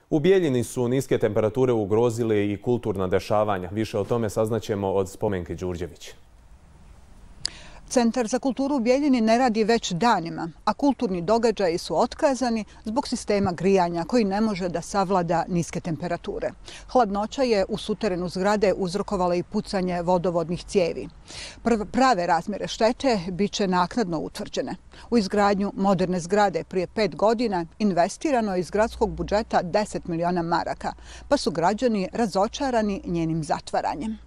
U Bijeljini su niske temperature ugrozile i kulturna dešavanja. Više o tome saznaćemo od Spomenke Đurđević. Centar za kulturu u Bijeljini ne radi već danima, a kulturni događaji su otkazani zbog sistema grijanja koji ne može da savlada niske temperature. Hladnoća je u suterenu zgrade uzrokovala i pucanje vodovodnih cijevi. Prave razmjere štete bit će naknadno utvrđene. U izgradnju moderne zgrade prije 5 godina investirano je iz gradskog budžeta 10 miliona maraka, pa su građani razočarani njenim zatvaranjem.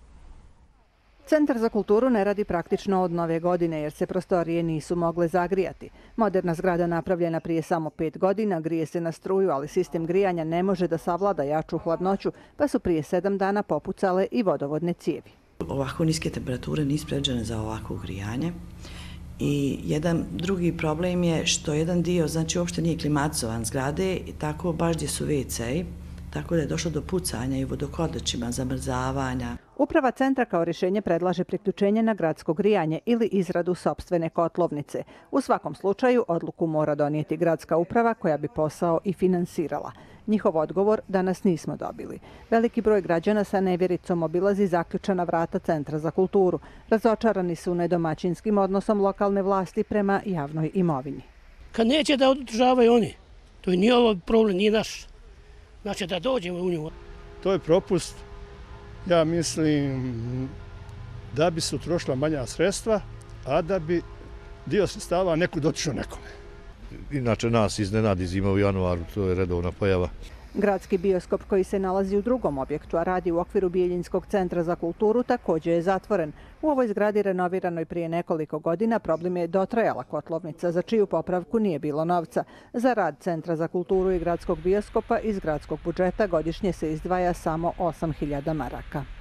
Centar za kulturu ne radi praktično od nove godine jer se prostorije nisu mogle zagrijati. Moderna zgrada napravljena prije samo 5 godina grije se na struju, ali sistem grijanja ne može da savlada jaču hladnoću, pa su prije 7 dana popucale i vodovodne cijevi. Ovako niske temperature nisu predviđene za ovako grijanje. I jedan drugi problem je što jedan dio, znači uopšte nije klimatizovan zgrade, tako baš gdje su WC-i, tako da je došlo do pucanja i vodokorlićima, zamrzavanja. Uprava centra kao rješenje predlaže priključenje na gradsko grijanje ili izradu sopstvene kotlovnice. U svakom slučaju odluku mora donijeti gradska uprava koja bi posao i finansirala. Njihov odgovor danas nismo dobili. Veliki broj građana sa nevjericom obilazi zaključana vrata Centra za kulturu. Razočarani su nedomaćinskim odnosom lokalne vlasti prema javnoj imovini. Kad neće da održavaju oni, to nije ovo problem, nije naš. Znači da dođemo u nju. To je propust, ja mislim, da bi se utrošila manja sredstva, a da bi dio sredstava nekud otišao nekome. Inače nas iznenadi zima u januaru, to je redovna pojava. Gradski bioskop koji se nalazi u drugom objektu, a radi u okviru Bijeljinskog centra za kulturu, također je zatvoren. U ovoj zgradi renoviranoj prije nekoliko godina problem je dotrajala kotlovnica, za čiju popravku nije bilo novca. Za rad Centra za kulturu i gradskog bioskopa iz gradskog budžeta godišnje se izdvaja samo 8.000 maraka.